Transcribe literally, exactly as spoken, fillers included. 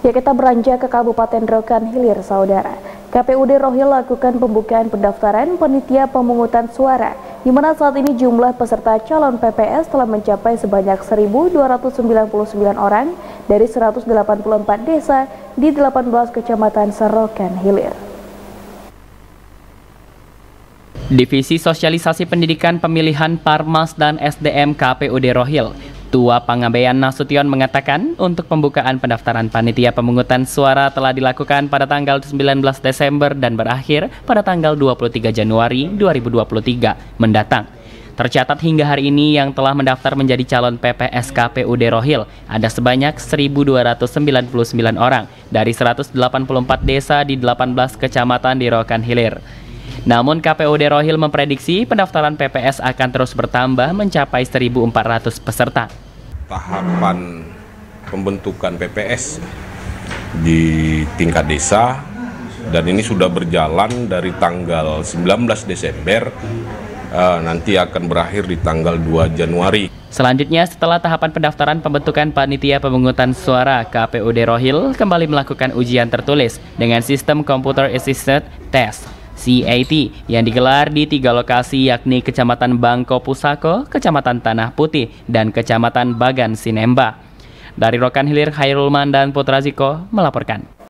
Ya, kita beranjak ke Kabupaten Rokan Hilir, saudara. K P U D Rohil lakukan pembukaan pendaftaran panitia pemungutan suara, di mana saat ini jumlah peserta calon P P S telah mencapai sebanyak seribu dua ratus sembilan puluh sembilan orang dari seratus delapan puluh empat desa di delapan belas kecamatan Rokan Hilir. Divisi Sosialisasi Pendidikan Pemilihan Parmas dan S D M K P U D Rohil, Tua Pangabean Nasution mengatakan untuk pembukaan pendaftaran panitia pemungutan suara telah dilakukan pada tanggal sembilan belas Desember dan berakhir pada tanggal dua puluh tiga Januari dua ribu dua puluh tiga mendatang. Tercatat hingga hari ini yang telah mendaftar menjadi calon P P S K P U D Rohil ada sebanyak seribu dua ratus sembilan puluh sembilan orang dari seratus delapan puluh empat desa di delapan belas kecamatan di Rokan Hilir. Namun K P U D Rohil memprediksi pendaftaran P P S akan terus bertambah mencapai seribu empat ratus peserta. Tahapan pembentukan P P S di tingkat desa dan ini sudah berjalan dari tanggal sembilan belas Desember uh, nanti akan berakhir di tanggal dua Januari. Selanjutnya, setelah tahapan pendaftaran pembentukan panitia pemungutan suara, K P U D Rohil kembali melakukan ujian tertulis dengan sistem Computer Assisted Test C A T yang digelar di tiga lokasi, yakni Kecamatan Bangko Pusako, Kecamatan Tanah Putih, dan Kecamatan Bagan Sinemba. Dari Rokan Hilir, Khairul Man dan Putra Ziko melaporkan.